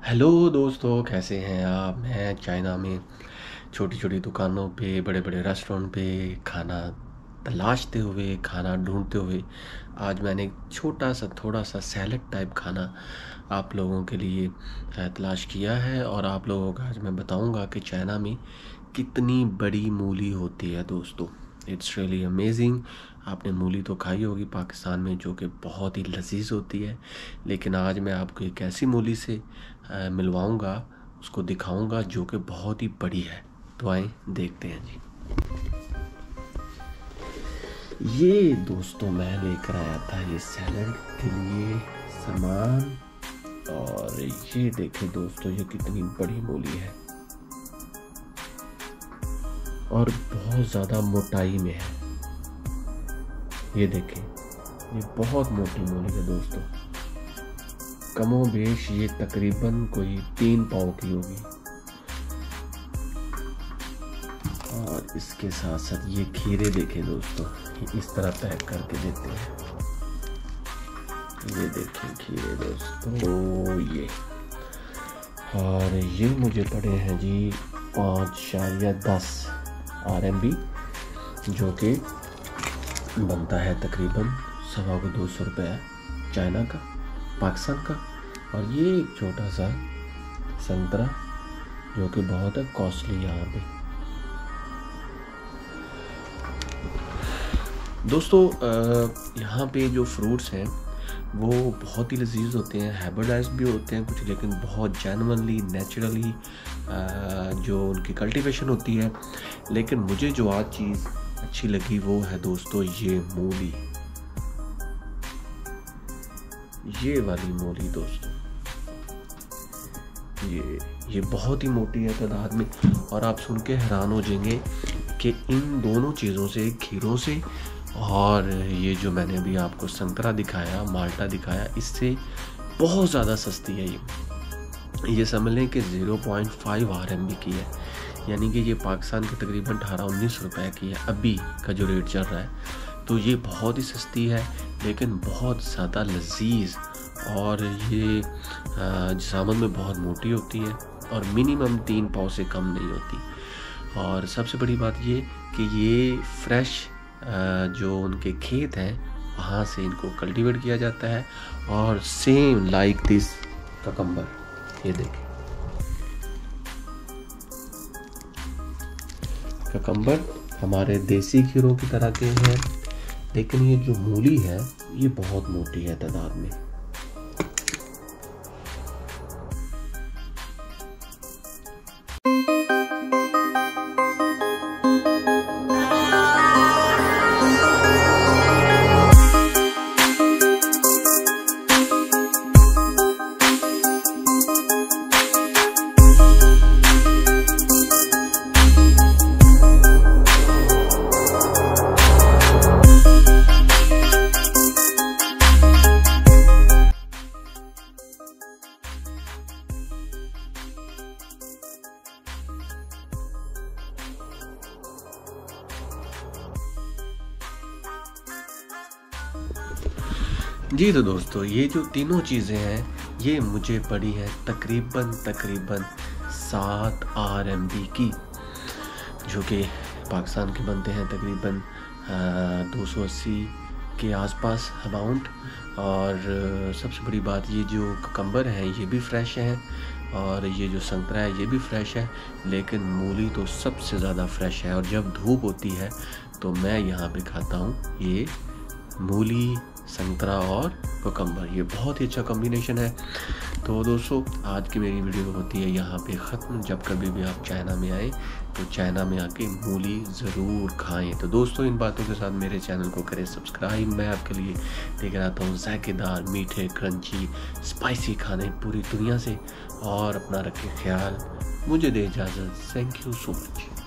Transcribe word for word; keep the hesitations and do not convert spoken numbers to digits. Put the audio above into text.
Hello दोस्तों, कैसे हैं आप। मैं चाइना में छोटी छोटी दुकानों पे, बड़े बड़े रेस्टोरेंट पे खाना तलाशते हुए, खाना ढूंढते हुए आज मैंने एक छोटा सा थोड़ा सा सैलेड टाइप खाना आप लोगों के लिए अ, तलाश किया है। और आप लोगों को आज मैं बताऊंगा कि चाइना में कितनी बड़ी मूली होती है दोस्तों। It's really amazing. आपने मूली तो खाई होगी पाकिस्तान में, जो कि बहुत ही लजीज होती है, लेकिन आज मैं आपको एक ऐसी मूली से अ, मिलवाऊंगा, उसको दिखाऊंगा जो कि बहुत ही बड़ी है। तो आए देखते हैं जी। ये दोस्तों मैं लेकर आया था ये सैलड के लिए सामान, और ये देखें दोस्तों, ये कितनी बड़ी मूली है और बहुत ज़्यादा मोटाई में है। ये देखें, ये बहुत मोटी मूली है दोस्तों। कमो बेश ये तकरीबन कोई तीन पाव की होगी। और इसके साथ साथ ये खीरे देखें दोस्तों, ये इस तरह पैक करके देते हैं। ये देखें खीरे दोस्तों, ये और ये मुझे पड़े हैं जी पाँच शारिया दस आर एम बी, जो कि बनता है तकरीबन सवा को दो सौ रुपये चाइना का, पाकिस्तान का। और ये एक छोटा सा संतरा जो कि बहुत है कॉस्टली यहाँ पे दोस्तों। यहाँ पे जो फ्रूट्स हैं वो बहुत ही लजीज होते हैं, हाइब्रिडाइज्ड भी होते हैं कुछ, लेकिन बहुत जेन्युइनली नेचुरली जो उनकी कल्टीवेशन होती है। लेकिन मुझे जो आज चीज़ अच्छी लगी वो है दोस्तों ये मूली, ये वाली मूली दोस्तों। ये ये बहुत ही मोटी है तादाद में, और आप सुन के हैरान हो जाएंगे कि इन दोनों चीज़ों से, खीरों से और ये जो मैंने अभी आपको संतरा दिखाया, माल्टा दिखाया, इससे बहुत ज़्यादा सस्ती है। ये ये समझ लें कि zero point five R M B की है, यानी कि ये पाकिस्तान के तकरीबन अठारह उन्नीस रुपए की है अभी का जो रेट चल रहा है। तो ये बहुत ही सस्ती है, लेकिन बहुत ज़्यादा लजीज, और ये जिस्म में बहुत मोटी होती है और मिनिमम तीन पाव से कम नहीं होती। और सबसे बड़ी बात ये कि ये फ्रेश जो उनके खेत हैं वहाँ से इनको कल्टीवेट किया जाता है, और सेम लाइक दिस ककम्बर, ये देखें ककम्बर हमारे देसी खीरों की तरह के हैं, लेकिन ये जो मूली है ये बहुत मोटी है तादाद में। जी तो दोस्तों, ये जो तीनों चीज़ें हैं ये मुझे पड़ी हैं तकरीबन तकरीबन सात आर एम बी की, जो कि पाकिस्तान के बनते हैं तकरीबन दो सौ अस्सी के आसपास अमाउंट। और सबसे बड़ी बात, ये जो ककम्बर है ये भी फ्रेश हैं, और ये जो संतरा है ये भी फ्रेश है, लेकिन मूली तो सबसे ज़्यादा फ्रेश है। और जब धूप होती है तो मैं यहाँ पे खाता हूँ ये मूली, संतरा और कोकम्बर, ये बहुत ही अच्छा कॉम्बिनेशन है। तो दोस्तों, आज की मेरी वीडियो होती है यहाँ पे ख़त्म। जब कभी भी आप चाइना में आए तो चाइना में आके मूली ज़रूर खाएं। तो दोस्तों, इन बातों के साथ मेरे चैनल को करें सब्सक्राइब। मैं आपके लिए लेकर आता हूँ जायकेदार, मीठे, क्रंची, स्पाइसी खाने पूरी दुनिया से। और अपना रखें ख्याल, मुझे दे इजाज़त। Thank you so much.